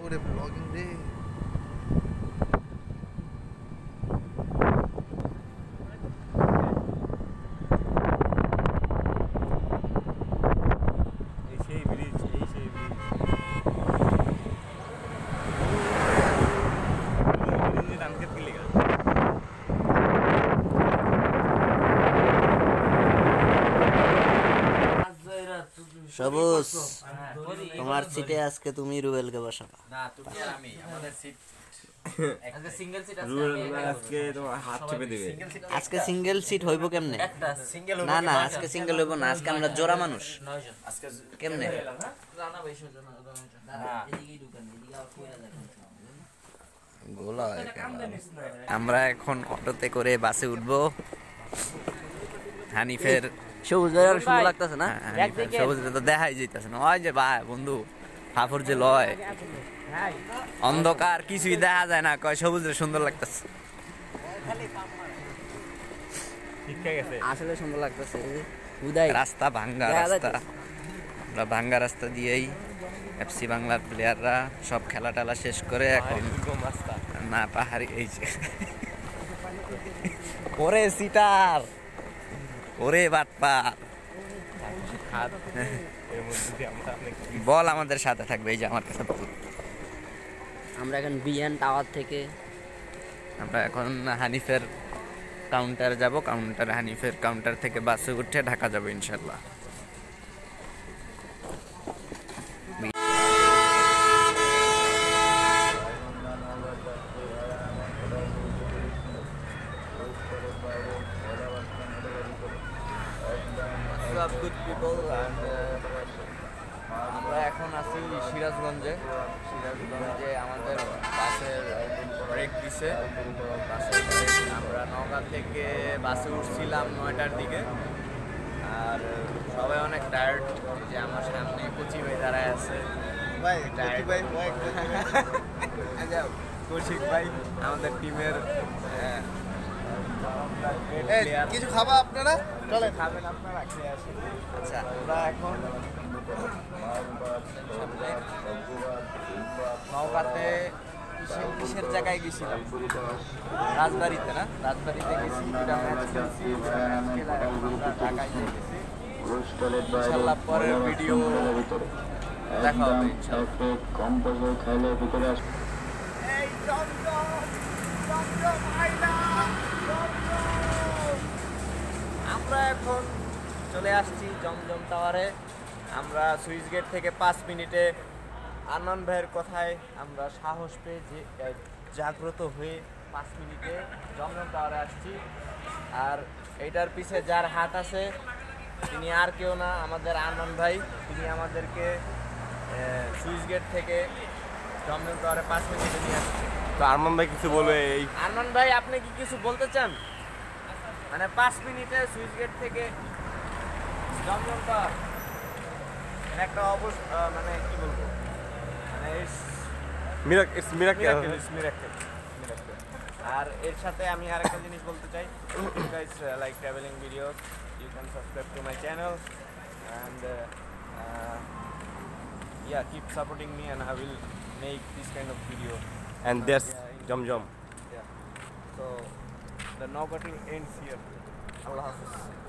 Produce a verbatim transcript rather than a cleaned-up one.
করে ব্লগিং রে। সবুজ তোমার সিটে আজকে তুমি রুবেলকে বসাবা। না তুমি আর আমি আমাদের সিট আজকে সিঙ্গেল সিট আছে। রুবেল আজকে তোমার হাত চেপে দিবে। আজকে সিঙ্গেল সিট হইব কেমনে? একটা সিঙ্গেল না না আজকে সিঙ্গেল হইব না, আজকে আমরা জোড়া মানুষ। নয় জন আজকে কেমনে? রানা ভাই জন না এদিকেই ঢুকান, এদিকে আর কইরা দেখেন গোলা। আমরা এখন অটোতে করে বাসে উঠবো। হানিফের সবুজ ভাই আর সুন্দর লাগতেছে না? সবুজ তো দেখাই যাইতেছে না। ওই যে ভাই বন্ধু ফাফর যে লয় অন্ধকার কিছুই দেখা যায় না, কয় সবুজ সুন্দর লাগতেছে। আসলে সুন্দর লাগতেছে। রাস্তা ভাঙ্গা রাস্তা, আমরা ভাঙ্গা রাস্তা দিয়েই এফসি বাংলার প্লেয়াররা সব খেলা টেলা শেষ করে এখন না পাহাড়ি এই যে ওরে সিটার ওরে বাটপার বল আমাদের সাথে থাকবে। এই যে আমার কাছে বল। আমরা এখন বিএন টাওয়ার থেকে আমরা এখন হানিফের কাউন্টার যাব। কাউন্টার হানিফের কাউন্টার থেকে বাসে উঠে ঢাকা যাব ইনশাল্লাহ। Good people and আমরা এখন আছি সিরাজগঞ্জে। সিরাজগঞ্জে আমাদের বাসের ব্রেক দিছে। বাসের ব্রেক আমরা নওগাঁ থেকে বাসে উঠছিলাম নয়টার দিকে। আর সবাই অনেক টায়ার্ড। যে আমার সামনে কচি ভাই দাঁড়ায় আছে। ভাই টায়ার্ড ভাই কৌশিক ভাই আমাদের টিমের কিছু খাবা আপনারা? চলে খাবেন আপনারা, খেয়ে আসেন। আচ্ছা আমরা এখন নওগাঁতে কিসের কিসের জায়গায় গেছিলাম? রাজবাড়িতে না? রাজবাড়িতে গেছি, দুটা ম্যাচ খেলছি। ঢাকায় গেছি। ইনশাল্লাহ পরের ভিডিও দেখা হবে ইনশাল্লাহ। আমরা এখন চলে আসছি জমজম টাওয়ারে। আমরা সুইচ গেট থেকে পাঁচ মিনিটে আনন্দ ভাইয়ের কথায় আমরা সাহস পেয়ে যে জাগ্রত হয়ে পাঁচ মিনিটে জমজম টাওয়ারে আসছি। আর এইটার পিছে যার হাত আছে তিনি আর কেউ না, আমাদের আনন্দ ভাই। তিনি আমাদেরকে সুইচ গেট থেকে জমজম টাওয়ারে পাঁচ মিনিটে নিয়ে আসছে। তো আরমান ভাই কিছু বলবে? এই আরমান ভাই আপনি কি কিছু বলতে চান? মানে পাঁচ মিনিটে সুইচ গেট থেকে জমজম টাওয়ার একটা অবস্থা, মানে কি বলবো, মানে মিরাক ইটস মিরাকেল মিরাকেল। আর এর সাথে আমি আরেকটা জিনিস বলতে চাই, you guys like travelling videos, you can subscribe to my channel and uh, uh, yeah, keep supporting me and I will make this kind of video. and that's Jom Jom. Yeah. So the Nowgati ends here. Allah Hafiz.